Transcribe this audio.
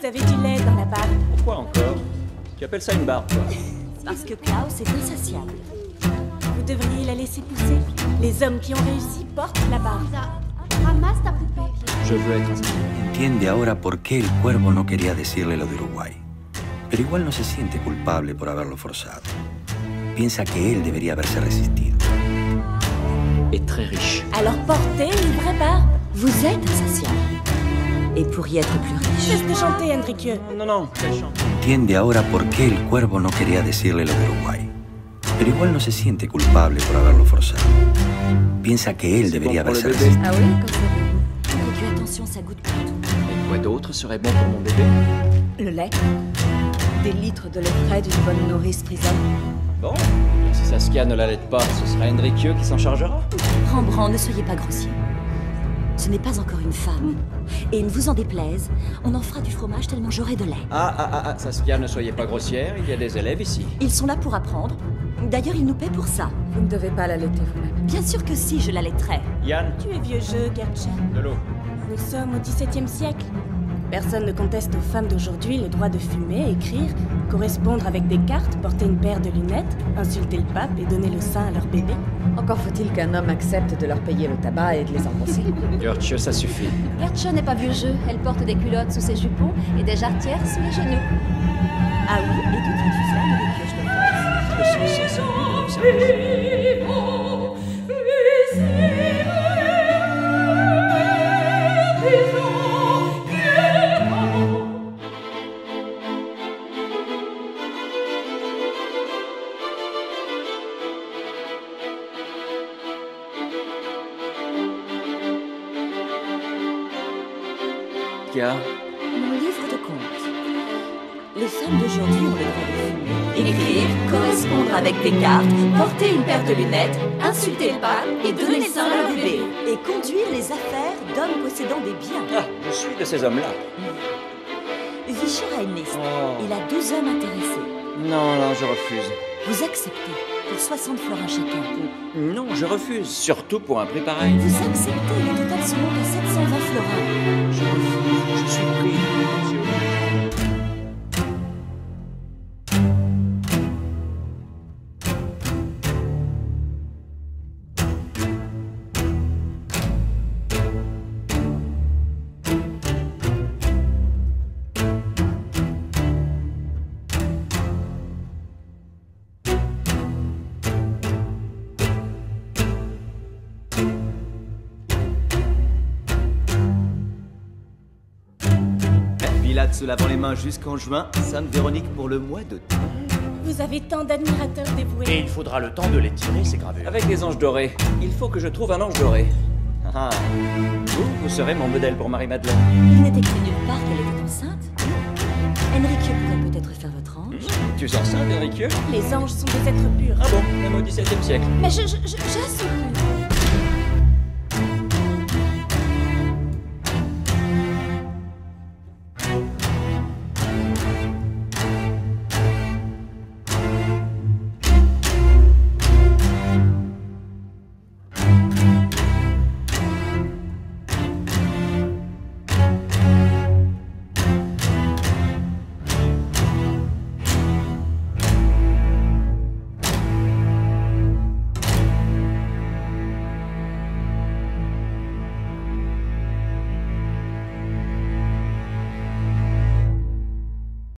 avez du lait dans la barbe. Pourquoi encore? Tu appelles ça une barbe, toi? Parce que Klaus est insatiable. Vous devriez la laisser pousser. Les hommes qui ont réussi portent la barbe. Ramasse ta poupée. Je veux être insatiable. Entiende ahora por qué el cuervo no quería decirle lo de Uruguay. Pero igual no se siente culpable por haberlo forzado. Piensa que él debería haberse resistido. Et très riche. Alors portez une vraie barbe. Vous êtes insatiable. Et pourriez être plus riche. Cesse de chanter, Enrique. Non, non, elle chante. Entiende ahora por qué el cuervo no quería decirle lo de Uruguay. Pero igual no se siente culpable por haberlo forzado. Piensa que él debería bon pour haberse le bébé. resistido. Ah oui, quand savez-vous? Faites attention, ça goûte partout. Et quoi d'autre serait bon pour mon bébé? Le lait. Des litres de lait frais d'une bonne nourrice prisonne. Bon, si Saskia ne l'allait pas, ce sera Enrique qui s'en chargera. Rembrandt, ne soyez pas grossier. Ce n'est pas encore une femme. Et ne vous en déplaise, on en fera du fromage tellement j'aurai de lait. Saskia, ne soyez pas grossière, il y a des élèves ici. Ils sont là pour apprendre. D'ailleurs, ils nous paient pour ça. Vous ne devez pas l'allaiter vous-même. Bien sûr que si, je l'allaiterai. Yann, Tu es vieux jeu, Gertchen. de l'eau. Nous sommes au XVIIe siècle. Personne ne conteste aux femmes d'aujourd'hui le droit de fumer, écrire, correspondre avec des cartes, porter une paire de lunettes, insulter le pape et donner le sein à leur bébé. Encore faut-il qu'un homme accepte de leur payer le tabac et de les embrasser. Gertje, ça suffit. Gertje n'est pas vieux jeu. Elle porte des culottes sous ses jupons et des jarretières sous les genoux. Ah oui, et toute une flamme avec pioche de force. Mon livre de contes. Les femmes d'aujourd'hui ont le droit de fumer, écrire, correspondre avec des cartes, porter une paire de lunettes, insulter le pape et donner le sein à leur bébé. Et conduire les affaires d'hommes possédant des biens. Ah, je suis de ces hommes-là. Vischer a une liste. Oh. Il a 12 hommes intéressés. Non, non, je refuse. Vous acceptez pour 60 florins chacun. Non, je refuse, surtout pour un prix pareil. Vous acceptez, le total se monte à 720 florins. Je refuse, je suis pris. Monsieur. Se lavant les mains jusqu'en juin, Sainte Véronique pour le mois d'août. Vous avez tant d'admirateurs dévoués. Et il faudra le temps de les tirer, ces gravures. Avec des anges dorés. Il faut que je trouve un ange doré. Ah, vous serez mon modèle pour Marie-Madeleine. Il n'est écrit nulle part qu'elle était enceinte. Enrique pourrait peut-être faire votre ange. Tu sens ça, Enrique? Les anges sont des êtres purs. Ah bon, même au XVIIe siècle. Mais j'assume.